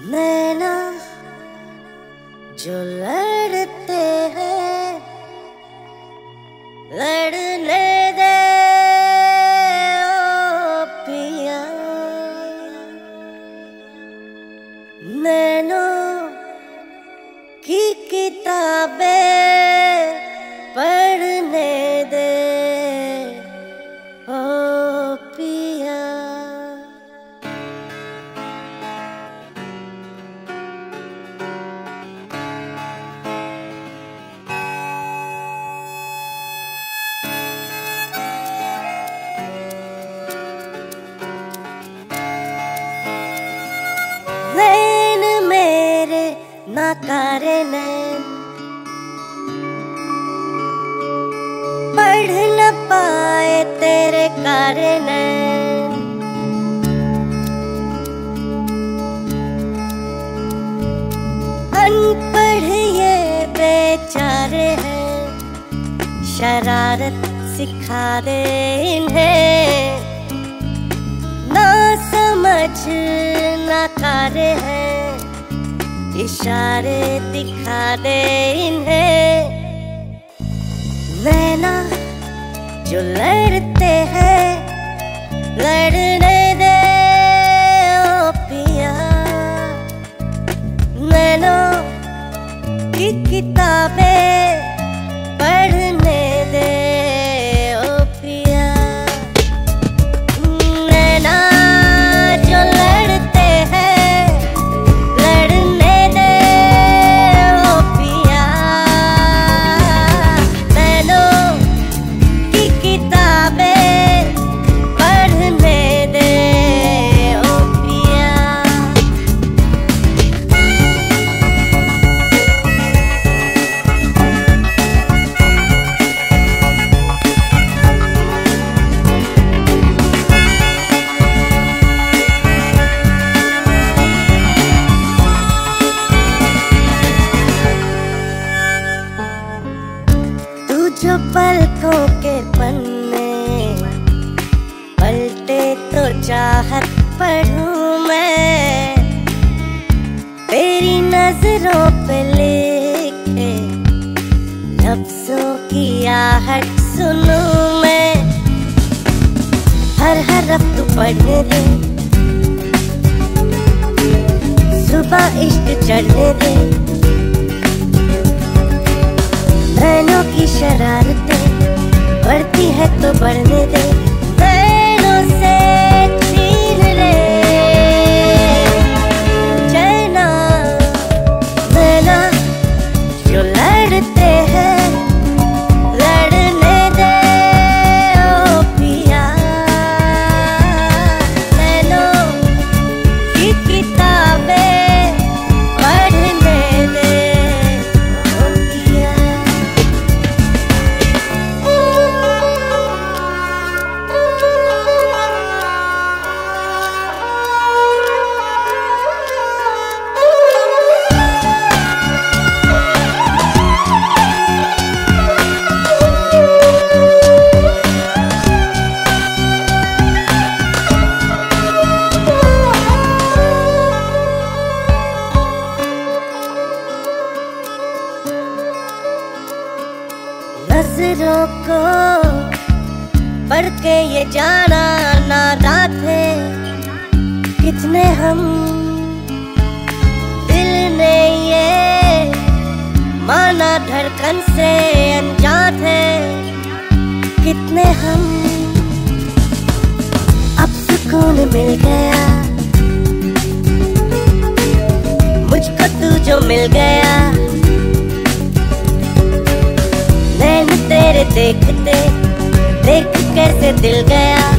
नैना जो लड़ते हैं लड़ने दे ओ पिया। नैनों की किताबें पढ़ने दे ओ पिया। नैन मेरे नाकारे नैन पढ़ न पाए तेरे कारे नैन। अनपढ़ ये बेचारे हैं, शरारत सिखा दे इन्हें। ना समझ नाकारे हैं, इशारे दिखा दे इन्हें। नैना जो लड़ते हैं लड़ने दे ओ पिया। नैनों की किताबें पढ़ने दे ओ पिया। नैना जो लड़ते हैं लड़ने दे ओ पिया। नैनों की किताबें पढ़ने दे ओ पिया। तू जो पलकों के पन्ने पलटे तो चाहत पढ़ूं मैं। तेरी नजरों पे लिखे लफ्जों की आहट सुनूं मैं। हर हरफ तू पढ़ने दे, सुबह इश्क चढ़ने दे। नैनों की शरारतें बढ़ती है तो बढ़ने दे। नैनों से छीन ले चैना। नैना जो लड़ते हैं लड़ने दे ओ पिया। नैनों की किताबें पढ़ने दे ओ पिया। नजरों को पढ़ के ये जाना नादान थे कितने हम। दिल ने ये माना धड़कन से अनजान थे कितने हम। अब सुकून मिल गया मुझको तू जो मिल गया। नैन तेरे देखते देख कैसे दिल गया।